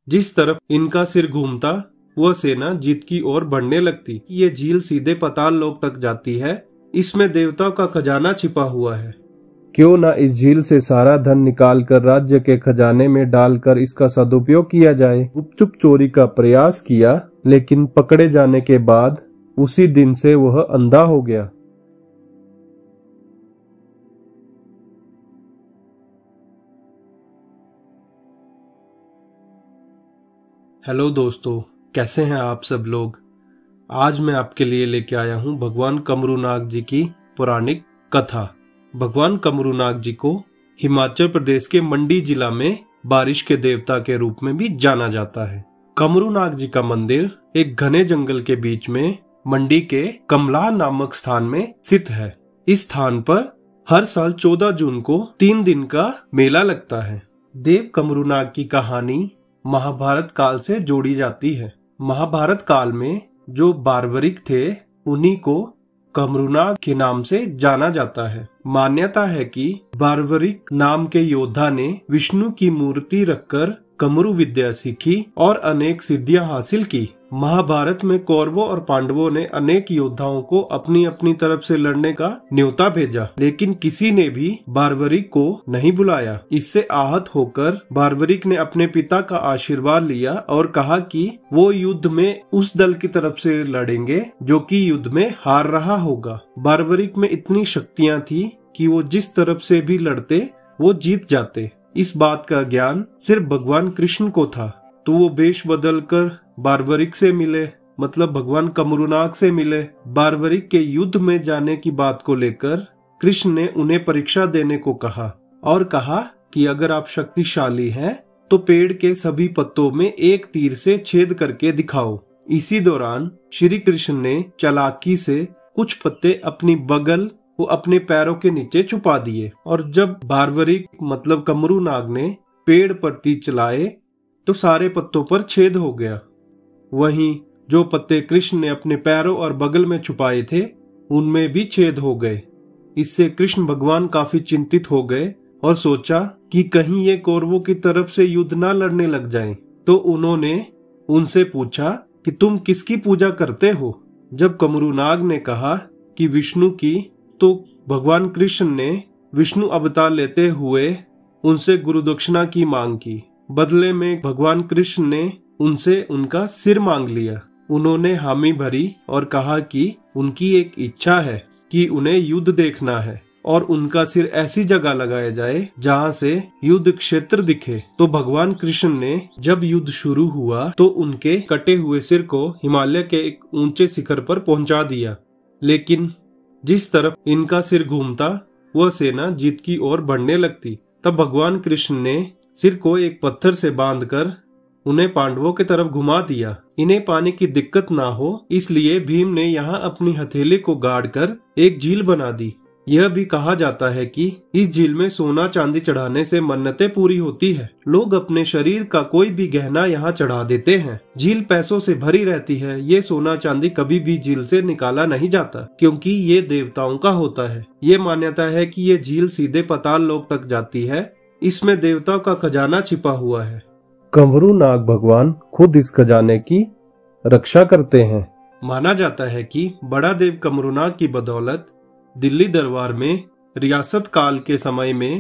जिस तरफ इनका सिर घूमता वह सेना जीत की ओर बढ़ने लगती। ये झील सीधे पाताल लोक तक जाती है। इसमें देवताओं का खजाना छिपा हुआ है। क्यों ना इस झील से सारा धन निकालकर राज्य के खजाने में डालकर इसका सदुपयोग किया जाए। गुपचुप चोरी का प्रयास किया, लेकिन पकड़े जाने के बाद उसी दिन से वह अंधा हो गया। हेलो दोस्तों, कैसे हैं आप सब लोग। आज मैं आपके लिए लेके आया हूं भगवान कमरूनाग जी की पौराणिक कथा। भगवान कमरूनाग जी को हिमाचल प्रदेश के मंडी जिला में बारिश के देवता के रूप में भी जाना जाता है। कमरूनाग जी का मंदिर एक घने जंगल के बीच में मंडी के कमला नामक स्थान में स्थित है। इस स्थान पर हर साल 14 जून को 3 दिन का मेला लगता है। देव कमरूनाग की कहानी महाभारत काल से जोड़ी जाती है। महाभारत काल में जो बार्बरिक थे उन्हीं को कमरूनाग के नाम से जाना जाता है। मान्यता है कि बार्बरिक नाम के योद्धा ने विष्णु की मूर्ति रखकर कमरू विद्या सीखी और अनेक सिद्धियां हासिल की। महाभारत में कौरवों और पांडवों ने अनेक योद्धाओं को अपनी अपनी तरफ से लड़ने का न्योता भेजा, लेकिन किसी ने भी बार्बरिक को नहीं बुलाया। इससे आहत होकर बार्बरिक ने अपने पिता का आशीर्वाद लिया और कहा कि वो युद्ध में उस दल की तरफ से लड़ेंगे जो कि युद्ध में हार रहा होगा। बार्बरिक में इतनी शक्तियां थी कि वो जिस तरफ से भी लड़ते वो जीत जाते। इस बात का ज्ञान सिर्फ भगवान कृष्ण को था, तो वो वेश बदलकर बार्बरिक से मिले, मतलब भगवान कमरूनाग से मिले। बार्बरिक के युद्ध में जाने की बात को लेकर कृष्ण ने उन्हें परीक्षा देने को कहा और कहा कि अगर आप शक्तिशाली हैं तो पेड़ के सभी पत्तों में एक तीर से छेद करके दिखाओ। इसी दौरान श्री कृष्ण ने चालाकी से कुछ पत्ते अपनी बगल वो अपने पैरों के नीचे छुपा दिए और जब बार्बरिक मतलब कमरूनाग ने पेड़ पर तीर चलाए तो सारे पत्तों पर छेद हो गया। वहीं जो पत्ते कृष्ण ने अपने पैरों और बगल में छुपाए थे उनमें भी छेद हो गए। इससे कृष्ण भगवान काफी चिंतित हो गए और सोचा कि कहीं ये कौरवों की तरफ से युद्ध ना लड़ने लग जाएं। तो उन्होंने उनसे पूछा कि तुम किसकी पूजा करते हो। जब कमरूनाग ने कहा कि विष्णु की, तो भगवान कृष्ण ने विष्णु अवतार लेते हुए उनसे गुरुदक्षिणा की मांग की। बदले में भगवान कृष्ण ने उनसे उनका सिर मांग लिया। उन्होंने हामी भरी और कहा कि उनकी एक इच्छा है कि उन्हें युद्ध देखना है और उनका सिर ऐसी जगह लगाया जाए जहां से युद्ध क्षेत्र दिखे। तो भगवान कृष्ण ने जब युद्ध शुरू हुआ तो उनके कटे हुए सिर को हिमालय के एक ऊंचे शिखर पर पहुंचा दिया, लेकिन जिस तरफ इनका सिर घूमता वह सेना जीत की ओर बढ़ने लगती। तब भगवान कृष्ण ने सिर को एक पत्थर से बांधकर उन्हें पांडवों की तरफ घुमा दिया। इन्हें पानी की दिक्कत ना हो इसलिए भीम ने यहाँ अपनी हथेली को गाड़कर एक झील बना दी। यह भी कहा जाता है कि इस झील में सोना चांदी चढ़ाने से मन्नतें पूरी होती है। लोग अपने शरीर का कोई भी गहना यहाँ चढ़ा देते हैं। झील पैसों से भरी रहती है। ये सोना चांदी कभी भी झील से निकाला नहीं जाता क्योंकि ये देवताओं का होता है। ये मान्यता है कि ये झील सीधे पाताल लोक तक जाती है। इसमें देवताओं का खजाना छिपा हुआ है। कमरूनाग भगवान खुद इस खजाने की रक्षा करते हैं। माना जाता है कि बड़ा देव कमरूनाग की बदौलत दिल्ली दरबार में रियासत काल के समय में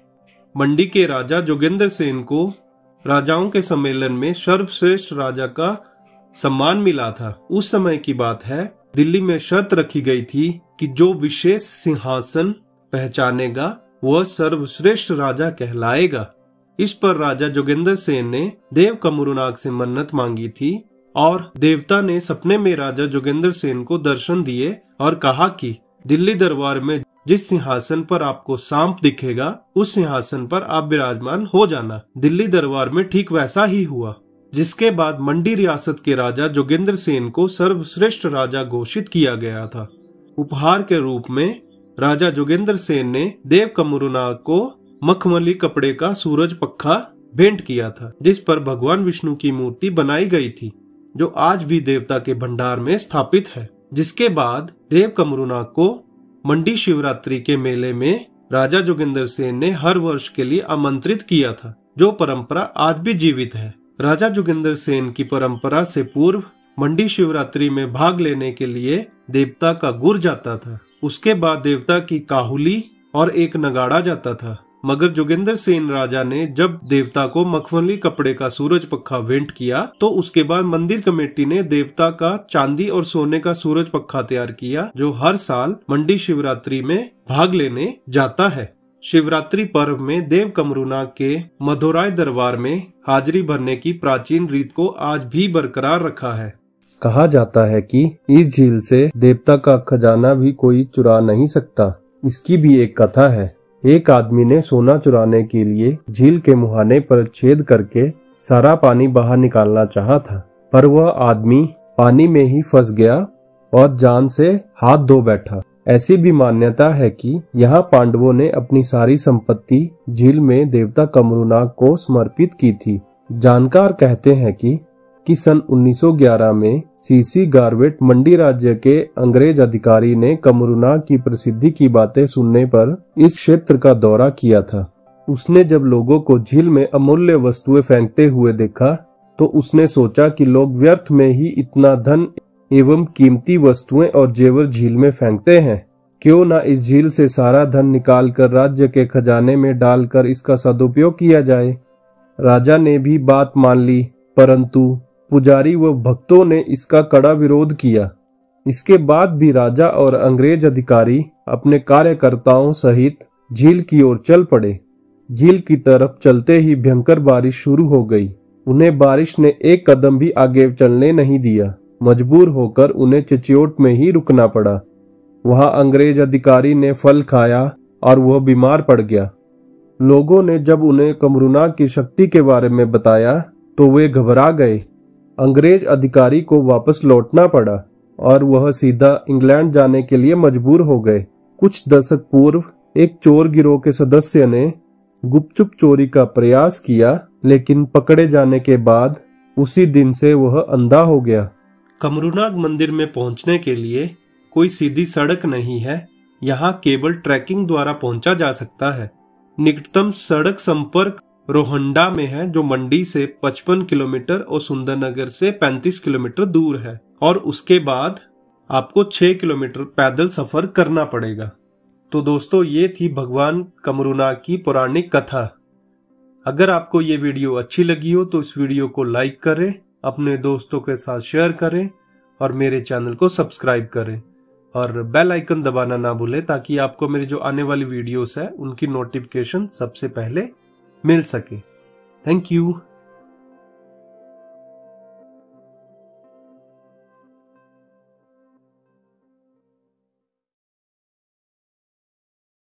मंडी के राजा जोगेंद्र सेन को राजाओं के सम्मेलन में सर्वश्रेष्ठ राजा का सम्मान मिला था। उस समय की बात है, दिल्ली में शर्त रखी गई थी कि जो विशेष सिंहासन पहचानेगा वह सर्वश्रेष्ठ राजा कहलाएगा। इस पर राजा जोगेंद्र सेन ने देव कमरूनाग से मन्नत मांगी थी और देवता ने सपने में राजा जोगेंद्र सेन को दर्शन दिए और कहा कि दिल्ली दरबार में जिस सिंहासन पर आपको सांप दिखेगा उस सिंहासन पर आप विराजमान हो जाना। दिल्ली दरबार में ठीक वैसा ही हुआ, जिसके बाद मंडी रियासत के राजा जोगेंद्र सेन को सर्वश्रेष्ठ राजा घोषित किया गया था। उपहार के रूप में राजा जोगेंद्र सेन ने देव कमरूनाग को मखमली कपड़े का सूरज पक्खा भेंट किया था, जिस पर भगवान विष्णु की मूर्ति बनाई गई थी, जो आज भी देवता के भंडार में स्थापित है। जिसके बाद देव कमरूनाग को मंडी शिवरात्रि के मेले में राजा जोगेंद्र सेन ने हर वर्ष के लिए आमंत्रित किया था, जो परंपरा आज भी जीवित है। राजा जोगिंदर सेन की परंपरा से पूर्व मंडी शिवरात्रि में भाग लेने के लिए देवता का गुर जाता था। उसके बाद देवता की काहुली और एक नगाड़ा जाता था। मगर जोगिंदर सेन राजा ने जब देवता को मखमली कपड़े का सूरज पक्खा भेंट किया तो उसके बाद मंदिर कमेटी ने देवता का चांदी और सोने का सूरज पक्खा तैयार किया, जो हर साल मंडी शिवरात्रि में भाग लेने जाता है। शिवरात्रि पर्व में देव कमरूनाग के मधुराय दरबार में हाजिरी भरने की प्राचीन रीत को आज भी बरकरार रखा है। कहा जाता है कि इस झील से देवता का खजाना भी कोई चुरा नहीं सकता। इसकी भी एक कथा है। एक आदमी ने सोना चुराने के लिए झील के मुहाने पर छेद करके सारा पानी बाहर निकालना चाहा था, पर वह आदमी पानी में ही फंस गया और जान से हाथ धो बैठा। ऐसी भी मान्यता है कि यहाँ पांडवों ने अपनी सारी संपत्ति झील में देवता कमरूनाग को समर्पित की थी। जानकार कहते हैं कि सन 1911 में सीसी गारवेट मंडी राज्य के अंग्रेज अधिकारी ने कमरूनाग की प्रसिद्धि की बातें सुनने पर इस क्षेत्र का दौरा किया था। उसने जब लोगों को झील में अमूल्य वस्तुएं फेंकते हुए देखा तो उसने सोचा कि लोग व्यर्थ में ही इतना धन एवं कीमती वस्तुएं और जेवर झील में फेंकते हैं। क्यों न इस झील से सारा धन निकालकर राज्य के खजाने में डालकर इसका सदुपयोग किया जाए। राजा ने भी बात मान ली, परंतु पुजारी व भक्तों ने इसका कड़ा विरोध किया। इसके बाद भी राजा और अंग्रेज अधिकारी अपने कार्यकर्ताओं सहित झील की ओर चल पड़े। झील की तरफ चलते ही भयंकर बारिश शुरू हो गई। उन्हें बारिश ने एक कदम भी आगे चलने नहीं दिया। मजबूर होकर उन्हें चिचियोट में ही रुकना पड़ा। वहां अंग्रेज अधिकारी ने फल खाया और वह बीमार पड़ गया। लोगों ने जब उन्हें कमरूनाग की शक्ति के बारे में बताया तो वे घबरा गए। अंग्रेज अधिकारी को वापस लौटना पड़ा और वह सीधा इंग्लैंड जाने के लिए मजबूर हो गए। कुछ दशक पूर्व एक चोर गिरोह के सदस्य ने गुपचुप चोरी का प्रयास किया, लेकिन पकड़े जाने के बाद उसी दिन से वह अंधा हो गया। कमरूनाग मंदिर में पहुंचने के लिए कोई सीधी सड़क नहीं है। यहाँ केवल ट्रैकिंग द्वारा पहुंचा जा सकता है। निकटतम सड़क संपर्क रोहंडा में है, जो मंडी से 55 किलोमीटर और सुंदरनगर से 35 किलोमीटर दूर है, और उसके बाद आपको 6 किलोमीटर पैदल सफर करना पड़ेगा। तो दोस्तों, ये थी भगवान कमरूनाग की पौराणिक कथा। अगर आपको ये वीडियो अच्छी लगी हो तो इस वीडियो को लाइक करें, अपने दोस्तों के साथ शेयर करें और मेरे चैनल को सब्सक्राइब करें और बेल आइकन दबाना ना भूलें, ताकि आपको मेरी जो आने वाली वीडियोस है उनकी नोटिफिकेशन सबसे पहले मिल सके। Thank you.